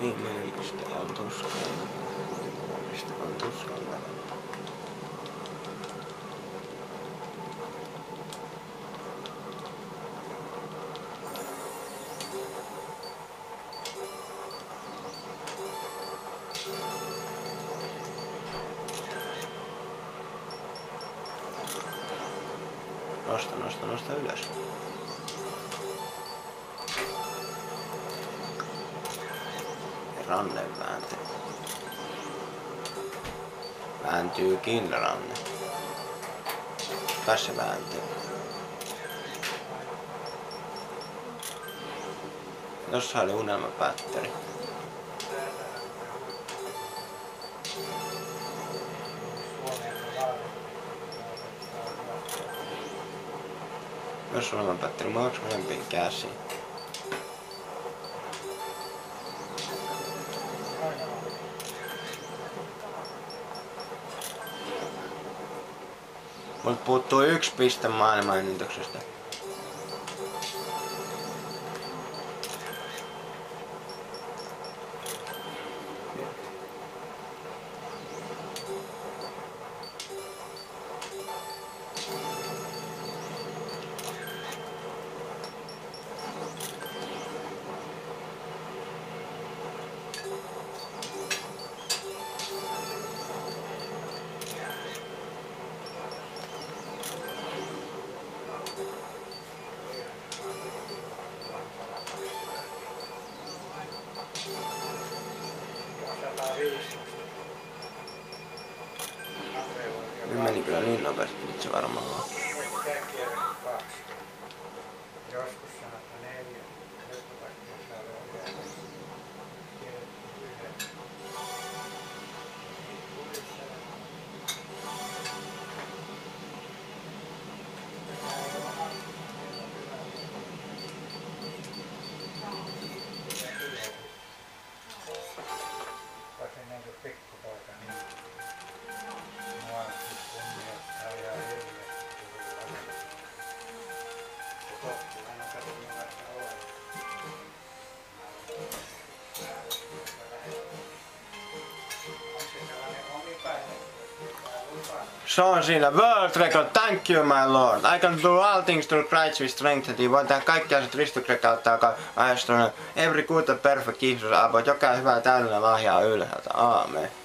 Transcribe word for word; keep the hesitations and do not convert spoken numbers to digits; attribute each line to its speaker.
Speaker 1: Inhimillistä on tuskalla. Mistä on tuskalla? Nosta, nosta, nosta ylös. Ja ranne vääntyy. Vääntyykin ranne. Kas se vääntyy. Tossa oli unelmapättäri. Jos unelmapättäri, mä onks molempiin käsiin? Mut puuttuu yksi piste maailmanennätyksestä. Nyt meni kyllä niin nopeasti, nyt se varmaan on.
Speaker 2: Joskus sanotaan neljä, joku vaikka saa olla yhden. Vaikka ennen kuin pikkupoika, niin mua kunnioittaa ihan hirveästi.
Speaker 1: Se on siinä world record, thank you my lord. I can do all things through Christ with strength. Voin tehdä kaikki asiat Kristuksen kautta, joka ajastunut every good and perfect gift. Voit jokainen hyvää täydellinen lahjaa ylhäältä. Aamen.